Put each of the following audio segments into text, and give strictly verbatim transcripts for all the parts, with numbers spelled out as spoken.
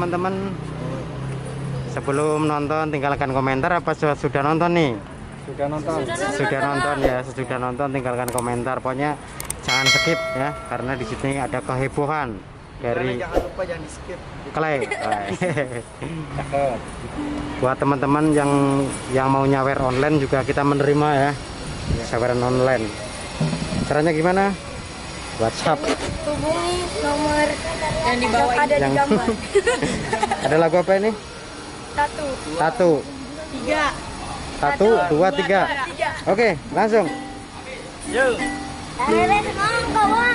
teman-teman. Sebelum nonton tinggalkan komentar. Apa sudah nonton nih? Sudah nonton. Sudah nonton ya, sudah nonton tinggalkan komentar. Pokoknya jangan skip ya, karena di sini ada kehebohan dari jangan lupa jangan di skip. Clay. Buat teman-teman yang yang mau nyawer online juga kita menerima ya, nyaweran online. Caranya gimana? WhatsApp. Hubungi nomor yang di bawah ada Yang- di gambar. Ada lagu apa ini? Satu, Satu, tiga, satu, dua, tiga. tiga. Oke, langsung. Yo. Akhirnya semangat kawan.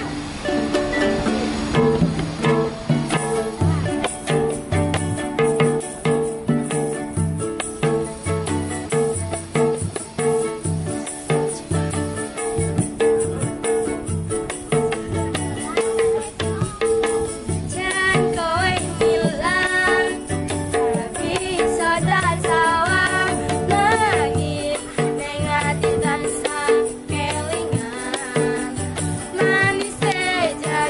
Manis saja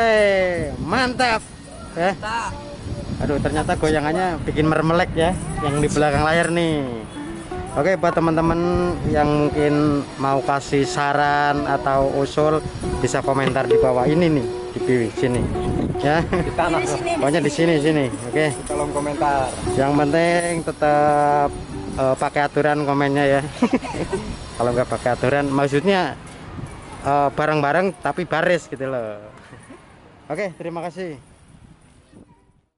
Weh, mantap. Ya. Aduh, ternyata goyangannya bikin mermelek ya, yang di belakang layar nih. Oke, buat teman-teman yang mungkin mau kasih saran atau usul, bisa komentar di bawah ini nih, di bawah sini. Ya. Di tanah. Pokoknya di sini sini. Oke. Di kolom komentar. Yang penting tetap uh, pakai aturan komennya ya. Kalau nggak pakai aturan, maksudnya bareng-bareng uh, tapi baris gitu loh. Oke, terima kasih.